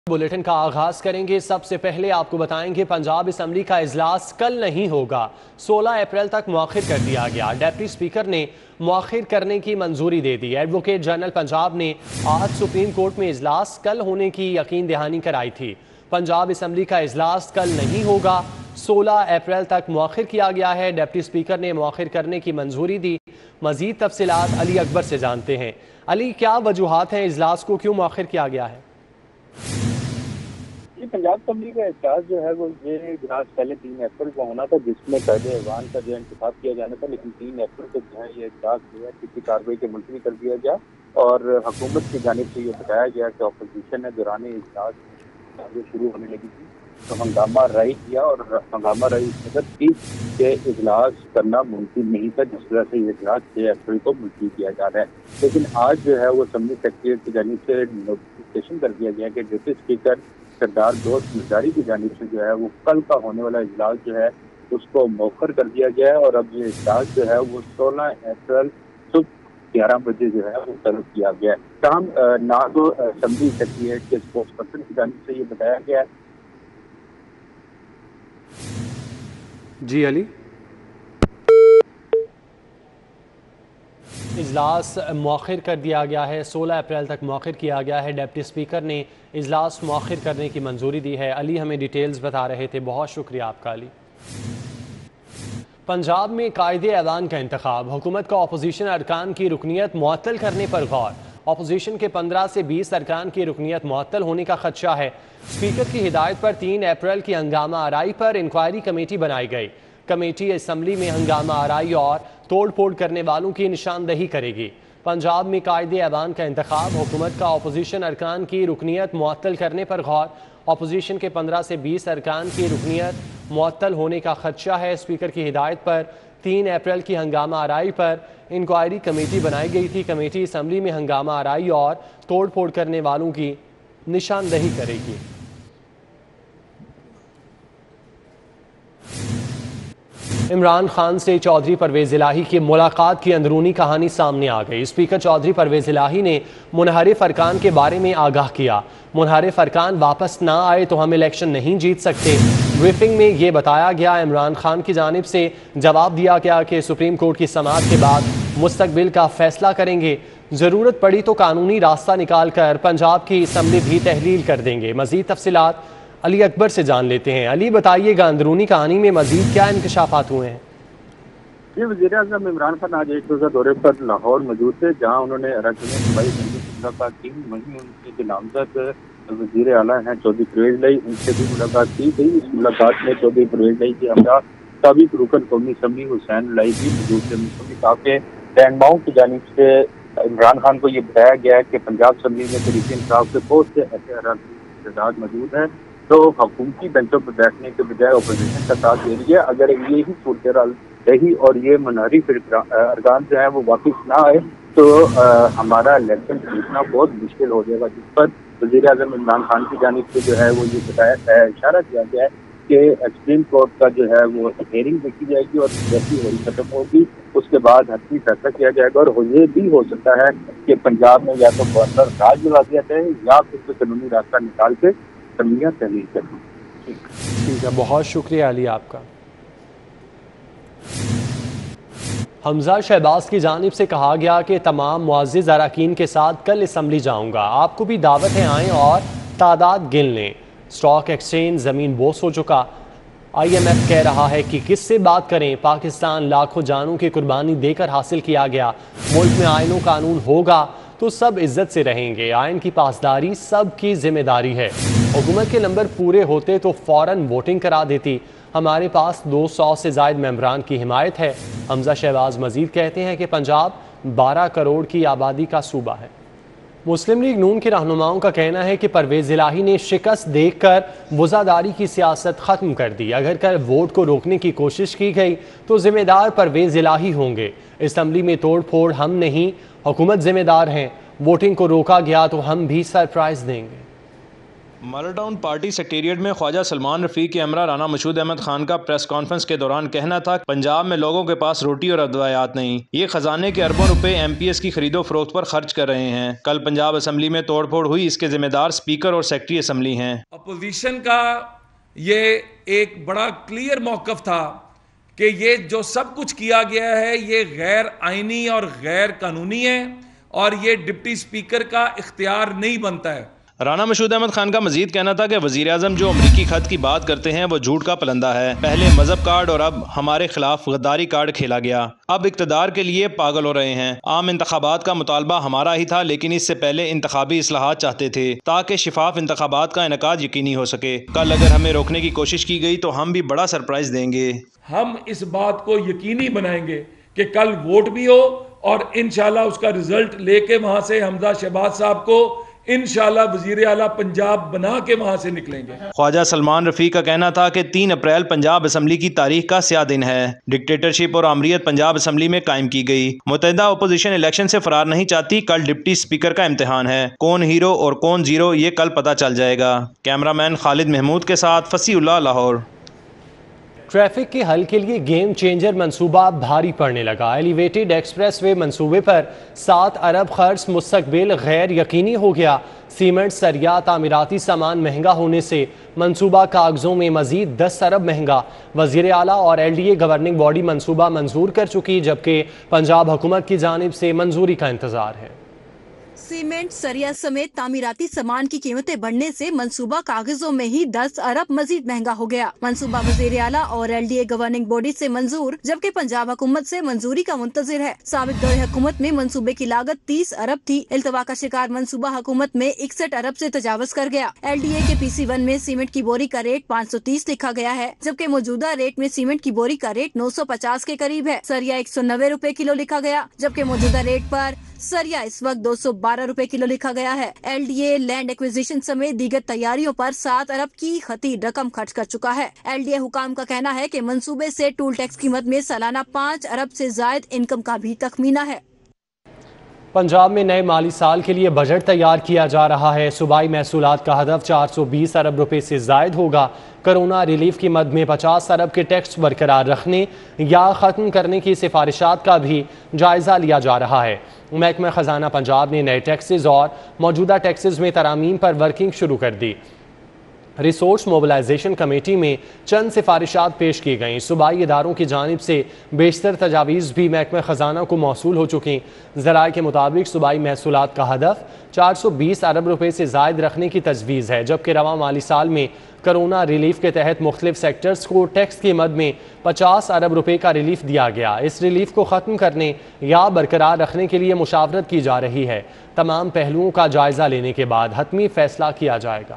Bulletin का आगाज करेंगे। सबसे पहले आपको बताएंगे पंजाब असम्बली का इजलास कल नहीं होगा, 16 अप्रैल तक मौखिर कर दिया गया। डिप्टी स्पीकर ने मौखिर करने की मंजूरी दे दी। एडवोकेट जनरल पंजाब ने आज सुप्रीम कोर्ट में इजलास कल होने की यकीन दहानी कराई थी। पंजाब असम्बली का इजलास कल नहीं होगा, 16 अप्रैल तक मौखिर किया गया है। डिप्टी स्पीकर ने मौखिर करने की मंजूरी दी। मजीद तफसीलात अली अकबर से जानते हैं। अली, क्या वजूहात हैं, इजलास को क्यों मौखिर किया गया है? पंजाब असम्बली का इजलास जो है वो ये इजलास पहले 3 अप्रैल को होना था, जिसमें कायदे ऐवान का जो इंतखाब किया जाना था, लेकिन 3 अप्रैल को जो है ये इजलास जो है किसी कार्रवाई के मुलतवी कर दिया गया और हुकूमत की जानिब से ये बताया गया कि अपोजिशन ने दौरान इजलास जो शुरू होने लगी थी तो हंगामा राई किया और हंगामा राई इस कदर थी कि इजलास करना मुमकिन नहीं था, जिस तरह से ये इजलास 6 अप्रैल को मुलतवी किया जा रहा है। लेकिन आज जो है वो असम्बली सेक्रेटरीट की जानिब से नोटिफिकेशन कर दिया गया कि डिप्टी स्पीकर सरदार दोस्त मिर्जारी की जानिब से जो है वो कल का होने वाला इजलास जो है उसको मौखर कर दिया गया है और अब ये इजलास जो है वो 16 अप्रैल सुबह 11 बजे जो है वो तलब किया गया है। तमाम ना तो असम्बली सेक्रेटरीट के स्पोक्स पर्सन की जानिब से ये बताया गया है। जी अली, इजलास मौखिर कर दिया गया है, 16 अप्रैल तक मौखिर किया गया है। डिप्टी स्पीकर ने इजलास मौखिर करने की मंजूरी दी है। अली हमें डिटेल्स बता रहे थे, बहुत शुक्रिया आपका अली। पंजाब में कायदे ऐवान का इंतखाब, हुकूमत का अपोजिशन अरकान की रुकनीत मुअत्तल करने पर गौर। अपोजिशन के 15 से 20 अरकान की रुकनीत मुअत्तल होने का खदशा है। स्पीकर की हिदायत पर 3 अप्रैल की हंगामा आराई पर इंक्वायरी कमेटी बनाई गई। कमेटी असम्बली में हंगामा आराई और तोड़ फोड़ करने वालों की निशानदही करेगी। पंजाब में कायदे ऐवान का इंतखाब, हुकूमत का अपोजिशन अरकान की रुकनीत मुअत्तल करने पर गौर। अपोजिशन के 15 से 20 अरकान की रुकनीत मुअत्तल होने का खदशा है। स्पीकर की हिदायत पर 3 अप्रैल की हंगामा आराई पर इंक्वायरी कमेटी बनाई गई थी। कमेटी असम्बली में हंगामा आराई और तोड़ फोड़ करने वालों की निशानदही करेगी। इमरान खान से चौधरी परवेज इलाही की मुलाकात की अंदरूनी कहानी सामने आ गई। स्पीकर चौधरी परवेज इलाही ने मुनहरिफ अरकान के बारे में आगाह किया। मुनहरिफ अरकान वापस ना आए तो हम इलेक्शन नहीं जीत सकते। ब्रीफिंग में ये बताया गया। इमरान खान की जानिब से जवाब दिया गया कि सुप्रीम कोर्ट की समाअत के बाद मुस्तकबिल का फैसला करेंगे। ज़रूरत पड़ी तो कानूनी रास्ता निकाल कर पंजाब की असम्बली भी तहलील कर देंगे। मजीद तफसीलात अली अकबर से जान लेते हैं। अली, बताइएगा अंदरूनी कहानी में मजीद क्या इंकशाफात हुए हैं? ये वज़ीर आज़म इमरान खान आज एक रोज़ा दौरे पर लाहौर मौजूद थे, जहाँ उन्होंने अरकान सूबाई असम्बली से मुलाकात की। वहीं उनके जो नामजद वज़ीर आला हैं चौधरी परवेज इलाही, उनसे भी मुलाकात की गई। इस मुलाकात में चौधरी परवेज इलाही के हमरा साबिक़ रुकन कौमी असम्बली हुसैन इलाही भी मौजूद थे। मुस्तफ़ा रहनुमाओं की जानिब से इमरान खान को ये बताया गया है कि पंजाब असम्बली में तहरीक इंसाफ के बहुत से ऐसे अराकान मौजूद हैं तो हुकूमती बेंचों पर बैठने के बजाय अपोजिशन का साथ दे रही है। अगर यही सूरत रही और ये मुनहरिफ अरकान जो है वो वापस ना आए तो हमारा इलेक्शन जीतना बहुत मुश्किल हो जाएगा, जिस पर वज़ीर आज़म इमरान खान की जानिब से जो है वो ये बताया इशारा किया गया है कि सुप्रीम कोर्ट का जो है वो हेयरिंग देखी जाएगी और जैसी हेयरिंग खत्म होगी उसके बाद हतमी फैसला किया जाएगा। और ये भी हो सकता है कि पंजाब में या तो गवर्नर राज लगा दिया जाए या फिर कानूनी रास्ता निकाल के तहलील करें। ठीक है, बहुत शुक्रिया अली आपका। हमजा शहबाज की जानिब से कहा गया कि तमाम मुअज़्ज़िज़ अरकान के साथ कल असम्बली जाऊंगा, आपको भी दावत है, आएँ और तादाद गिन लें। स्टॉक एक्सचेंज ज़मीन बोस हो चुका। IMF कह रहा है कि किससे बात करें, पाकिस्तान लाखों जानों की कुर्बानी देकर हासिल किया गया। मुल्क में आईन व कानून होगा तो सब इज्जत से रहेंगे। आइन की पासदारी सबकी जिम्मेदारी है। हुकूमत के नंबर पूरे होते तो फौरन वोटिंग करा देती। हमारे पास 200 से ज़ायद मेंबरान की हिमायत है। हमजा शहबाज मजीद कहते हैं कि पंजाब 12 करोड़ की आबादी का सूबा है। मुस्लिम लीग नून के रहनुमाओं का कहना है कि परवेज इलाही ने शिकस्त देखकर वज़ादारी की सियासत ख़त्म कर दी। अगर कल वोट को रोकने की कोशिश की गई तो जिम्मेदार परवेज इलाही होंगे। असम्बली में तोड़ फोड़ हम नहीं, हुकूमत जिम्मेदार हैं। वोटिंग को रोका गया तो हम भी सरप्राइज देंगे। मॉडल टाउन पार्टी सेक्रेटेरिएट में ख्वाजा सलमान रफीक के हमरा राना मशहूद अहमद खान का प्रेस कॉन्फ्रेंस के दौरान कहना था कि पंजाब में लोगों के पास रोटी और अदवायात नहीं, ये खजाने के अरबों रुपए MPS की खरीदो फरोख्त पर खर्च कर रहे हैं। कल पंजाब असम्बली में तोड़फोड़ हुई, इसके जिम्मेदार स्पीकर और सेक्रेटरी असम्बली हैं। अपोजिशन का ये एक बड़ा क्लियर मौक़िफ़ था कि ये जो सब कुछ किया गया है ये गैर आइनी और गैर कानूनी है और ये डिप्टी स्पीकर का इख्तियार नहीं बनता है। राना मशहूद अहमद खान का मजीद कहना था कि वज़ीर आज़म जो अमरीकी खत की बात करते हैं वो झूठ का पलंदा है। पहले मजहब कार्ड और अब हमारे खिलाफ गद्दारी कार्ड खेला गया। अब इक़्तिदार के लिए पागल हो रहे हैं। आम इंतखाबात का मुतालबा हमारा ही था, लेकिन इससे पहले इंतखाबी इस्लाहात चाहते थे ताकि शिफाफ इंतखाबात का इनेकाद यकीनी हो सके। कल अगर हमें रोकने की कोशिश की गई तो हम भी बड़ा सरप्राइज देंगे। हम इस बात को यकीनी बनाएंगे कि कल वोट भी हो और इंशाल्लाह उसका रिजल्ट लेके वहां से हमजा शहबाज साहब को इंशाल्लाह वजीर आला पंजाब बना के वहां से निकलेंगे। ख्वाजा सलमान रफीक का कहना था कि 3 अप्रैल पंजाब असम्बली की तारीख का स्याह दिन है। डिक्टेटरशिप और आमरीत पंजाब असम्बली में कायम की गई। मुतहदा अपोजिशन इलेक्शन से फरार नहीं चाहती। कल डिप्टी स्पीकर का इम्तिहान है। कौन हीरो और कौन जीरो ये कल पता चल जाएगा। कैमरामैन खालिद महमूद के साथ फसीउल्लाह, लाहौर। ट्रैफिक के हल के लिए गेम चेंजर मंसूबा भारी पड़ने लगा। एलिवेटेड एक्सप्रेसवे मंसूबे पर 7 अरब खर्च मुस्तकबिल गैर यकीनी हो गया। सीमेंट, सरिया, तामीराती सामान महंगा होने से मंसूबा कागजों में मजीद 10 अरब महंगा। वज़ीर आला और LDA गवर्निंग बॉडी मंसूबा मंजूर कर चुकी, जबकि पंजाब हुकूमत की जानिब से मंजूरी का इंतजार है। सीमेंट, सरिया समेत तामीराती सामान की कीमतें बढ़ने से मंसूबा कागजों में ही 10 अरब मजीद महंगा हो गया। मंसूबा वज़ीर आला और LDA गवर्निंग बॉडी से मंजूर, जबकि पंजाब हुकूमत से मंजूरी का मुंतजिर है। साबिक दौर हुकूमत में मंसूबे की लागत 30 अरब थी। इल्तवा का शिकार मंसूबा हुकूमत में 61 अरब से तजावज कर गया। LDA के PC1 में सीमेंट की बोरी का रेट 530 लिखा गया है, जबकि मौजूदा रेट में सीमेंट की बोरी का रेट 950 के करीब है। सरिया 190 रुपए किलो लिखा गया, जबकि मौजूदा रेट पर सरिया इस वक्त 212 रुपए किलो लिखा गया है। LDA लैंड एक्विजिशन समेत दीगर तैयारियों पर 7 अरब की खती रकम खर्च कर चुका है। LDA हुकाम का कहना है कि मंसूबे से टूल टैक्स कीमत में सालाना 5 अरब से जायद इनकम का भी तखमीना है। पंजाब में नए माली साल के लिए बजट तैयार किया जा रहा है। सूबाई महसूलात का हदफ 420 अरब रुपए से जायद होगा। कोरोना रिलीफ की मद में 50 अरब के टैक्स बरकरार रखने या ख़त्म करने की सिफारिशात का भी जायज़ा लिया जा रहा है। महकमा ख़जाना पंजाब ने नए टैक्सेस और मौजूदा टैक्सेस में तरामीम पर वर्किंग शुरू कर दी। रिसोर्स मोबिलाइजेशन कमेटी में चंद सिफारिशात पेश की गईं। सूबाई इदारों की जानिब से बेशतर तजावीज़ भी महकमा ख़जाना को मौसूल हो चुकी। ज़राए के मुताबिक सूबाई महसूलात का हदफ 420 अरब रुपए से जायद रखने की तजवीज़ है, जबकि रवा माली साल में कोरोना रिलीफ के तहत मुख्तलिफ सेक्टर्स को टैक्स की मद में 50 अरब रुपए का रिलीफ दिया गया। इस रिलीफ को ख़त्म करने या बरकरार रखने के लिए मुशावरत की जा रही है। तमाम पहलुओं का जायज़ा लेने के बाद हतमी फैसला किया जाएगा।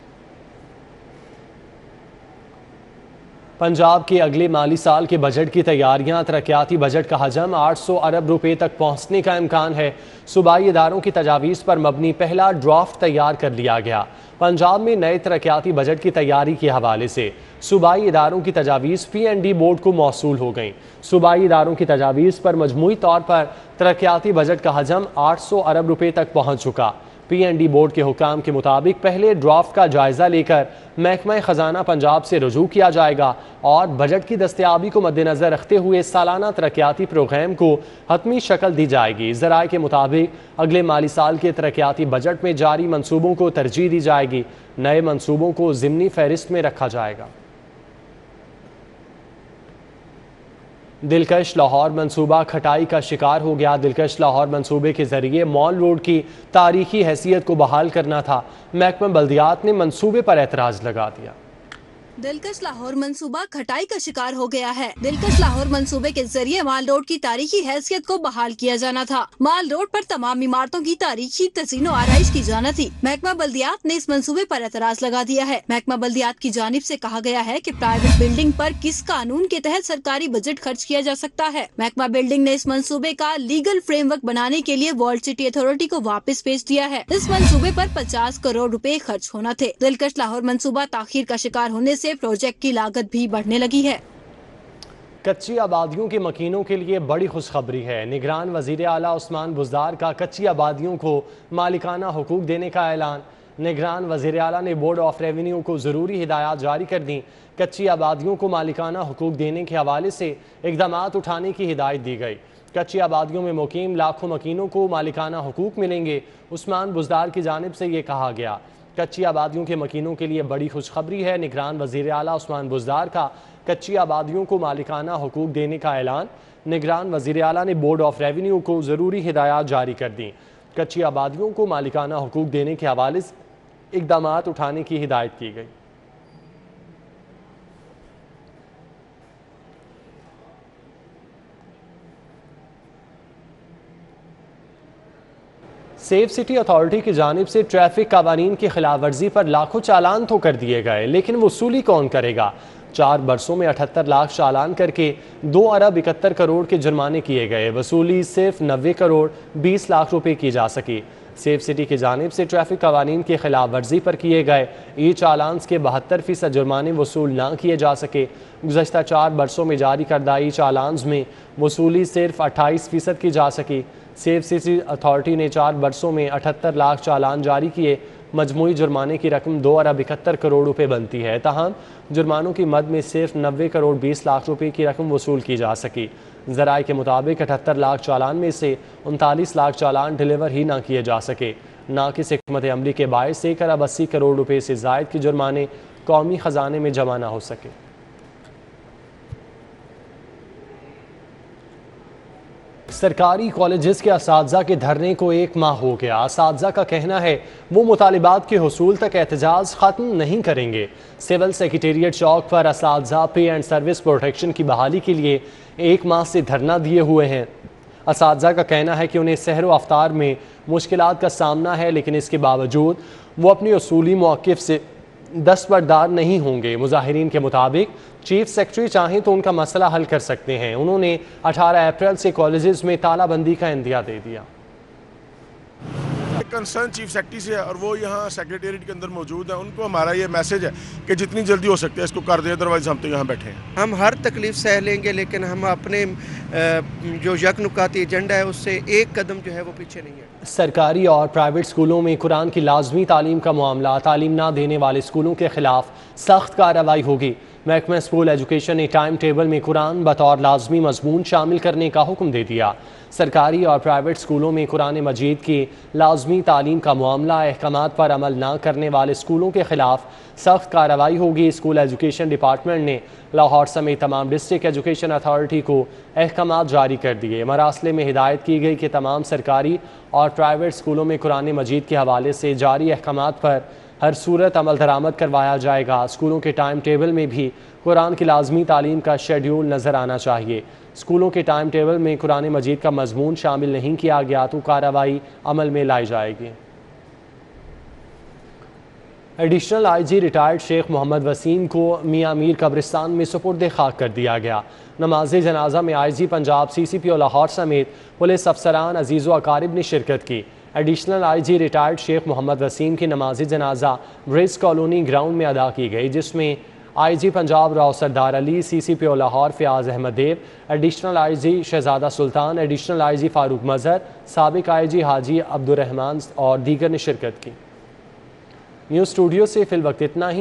पंजाब के अगले माली साल के बजट की तैयारियां, तरक्याती बजट का हजम 800 अरब रुपए तक पहुंचने का इम्कान है। सूबाई इदारों की तजावीज़ पर मबनी पहला ड्राफ्ट तैयार कर लिया गया। पंजाब में नए तरक्याती बजट की तैयारी के हवाले से सूबाई इदारों की तजावीज़ PND बोर्ड को मौसूल हो गई। सूबाई इदारों की तजावीज़ पर मजमूई तौर पर तरक्याती बजट का हजम 800 अरब रुपए तक पहुँच चुका। PND बोर्ड के हुकाम के मुताबिक पहले ड्राफ्ट का जायजा लेकर महकमा ख़जाना पंजाब से रुजू किया जाएगा और बजट की दस्तयाबी को मद्देनज़र रखते हुए सालाना तरक्याती प्रोग्राम को हतमी शक्ल दी जाएगी। ज़राए के मुताबिक अगले माली साल के तरक्याती बजट में जारी मनसूबों को तरजीह दी जाएगी। नए मनसूबों को ज़िमनी फहरिस्त में रखा जाएगा। दिलकश लाहौर मंसूबा खटाई का शिकार हो गया। दिलकश लाहौर मंसूबे के जरिए मॉल रोड की तारीखी हैसियत को बहाल करना था। महकमा बल्दियात ने मंसूबे पर एतराज़ लगा दिया। दिलकश लाहौर मंसूबा खटाई का शिकार हो गया है। दिलकश लाहौर मंसूबे के जरिए माल रोड की तारीखी हैसियत को बहाल किया जाना था। माल रोड पर तमाम इमारतों की तारीखी तज़ीनो आराइश की जाना थी। महकमा बल्दियात ने इस मंसूबे पर एतराज लगा दिया है। महकमा बल्दियात की जानिब से कहा गया है कि प्राइवेट बिल्डिंग पर किस कानून के तहत सरकारी बजट खर्च किया जा सकता है। महकमा बिल्डिंग ने इस मंसूबे का लीगल फ्रेमवर्क बनाने के लिए वर्ल्ड सिटी अथॉरिटी को वापस भेज दिया है। इस मंसूबे पर 50 करोड़ रुपए खर्च होना थे। दिलकश लाहौर मंसूबा ताखीर का शिकार होने से प्रोजेक्ट की लागत भी बढ़ने लगी है। कच्ची आबादियों के मकीनों के लिए बड़ी खुशखबरी है। निगरान वजीर आला उस्मान बुज़दार का कच्ची आबादियों को मालिकाना हुकूक देने का ऐलान। निगरान वज़ीर आला ने बोर्ड ऑफ रेवेन्यू को ज़रूरी हिदायत जारी कर दी। कच्ची आबादियों को मालिकाना हुकूक देने के हवाले से इक़दाम उठाने की हिदायत दी गई। कच्ची आबादियों में मुकीम लाखों मकीनों को मालिकाना हुकूक मिलेंगे। उस्मान बुज़दार की जानिब से ये कहा गया। कच्ची आबादियों के मकीनों के लिए बड़ी खुशखबरी है। निगरान वज़ीर आला उस्मान बुज़दार का कच्ची आबादियों को मालिकाना हुकूक देने का ऐलान। निगरान वज़ीर आला ने बोर्ड ऑफ रेवेन्यू को ज़रूरी हिदायत जारी कर दी। कच्ची आबादियों को मालिकाना हुकूक देने के हवाले से इक़दाम उठाने की हिदायत की गई। सेफ सिटी अथॉरिटी की जानिब से ट्रैफिक कानून की खिलाफ वर्जी पर लाखों चालान तो कर दिए गए, लेकिन वसूली कौन करेगा। 4 बरसों में 78 लाख चालान करके 2 अरब 71 करोड़ के जुर्माने किए गए। वसूली सिर्फ 90 करोड़ 20 लाख रुपए की जा सकी। सेफ सिटी की जानिब से ट्रैफिक कानून की खिलाफ वर्जी पर किए गए ई चालान के 72% जुर्माने वसूल ना किए जा सके। गुज़श्ता 4 बरसों में जारी करदा ई चालान में वसूली सिर्फ 28% की जा सकी। सेफ सिटी अथॉरिटी ने 4 बरसों में 78 लाख चालान जारी किए। मजमूई जुर्माने की रकम 2 अरब 71 करोड़ रुपए बनती है। तहम जुर्मानों की मद में सिर्फ 90 करोड़ 20 लाख रुपए की रकम वसूल की जा सकी। ज़राए के मुताबिक 78 लाख चालान में से 39 लाख चालान डिलीवर ही ना किए जा सके। नाकिस हिकमत अमली के बायस 1 अरब 80 करोड़ रुपए से ज़ायद के जुर्माने कौमी ख़जाने में जमा ना हो सके। सरकारी कॉलेजेस के असातिज़ा के धरने को 1 माह हो गया। असातिज़ा का कहना है वो मुतालिबात के हुसूल तक एहतजाज ख़त्म नहीं करेंगे। सिविल सेक्रेटेरिएट चौक पर असातिज़ा पे एंड सर्विस प्रोटेक्शन की बहाली के लिए 1 माह से धरना दिए हुए हैं। असातिज़ा का कहना है कि उन्हें सहर व अफ्तार में मुश्किलात का सामना है, लेकिन इसके बावजूद वो अपनी उसूली मौक़िफ़ से दस्तबरदार नहीं होंगे। मुजाहिरीन के मुताबिक चीफ सेक्रेटरी चाहें तो उनका मसला हल कर सकते हैं। उन्होंने 18 अप्रैल से कॉलेजेस में तालाबंदी का इंदिया दे दिया। कंसर्न चीफ सेक्रेटरी से है और वो यहाँ सेक्रेटेरिएट के अंदर मौजूद है। उनको हमारा ये मैसेज है कि जितनी जल्दी हो सकता है इसको कर दें, अदरवाइज हम तो यहाँ बैठे हैं। हम हर तकलीफ सह लेंगे, लेकिन हम अपने जो यकनुकाती एजेंडा है उससे 1 कदम जो है वो पीछे नहीं है। सरकारी और प्राइवेट स्कूलों में कुरान की लाजमी तालीम का मामला, तालीम ना देने वाले स्कूलों के खिलाफ सख्त कार्रवाई होगी। महकमा स्कूल एजुकेशन ने टाइम टेबल में कुरान बतौर लाजमी मजमून शामिल करने का हुक्म दे दिया। सरकारी और प्राइवेट स्कूलों में कुरान मजीद की लाजमी तालीम का मामला, अहकामात पर अमल ना करने वाले स्कूलों के खिलाफ सख्त कार्रवाई होगी। स्कूल एजुकेशन डिपार्टमेंट ने लाहौर समेत तमाम डिस्ट्रिक्ट एजुकेशन अथॉरिटी को अहकामात जारी कर दिए। मरासले में हिदायत की गई कि तमाम सरकारी और प्राइवेट स्कूलों में कुरान मजीद के हवाले से जारी अहकामात पर हर सूरत अमल दरामद करवाया जाएगा। स्कूलों के टाइम टेबल में भी कुरान की लाजमी तालीम का शेड्यूल नज़र आना चाहिए। स्कूलों के टाइम टेबल में कुरान मजीद का मजमून शामिल नहीं किया गया तो कार्रवाई अमल में लाई जाएगी। Additional IG retired Sheikh Mohammad Waseem को मियाँ मीर कब्रिस्तान में सुपुर्द खाक कर दिया गया। नमाज जनाजा में IG पंजाब, CCPO लाहौर समेत पुलिस अफसरान, अजीज़ व अकारिब ने शिरकत की। Additional IG retired Sheikh Mohammad Waseem की नमाज जनाजा ब्रिज कॉलोनी ग्राउंड में अदा की गई, जिसमें IG Punjab Rao Sardar Ali, CCPO Lahore Fayyaz Ahmed Dev, additional IG Shahzada Sultan, additional IG Farooq Mazhar, साबिक IG हाजी अब्दुर्रहमान और दीगर ने शिरकत की। न्यूज़ स्टूडियो से फ़िल वक्त इतना ही।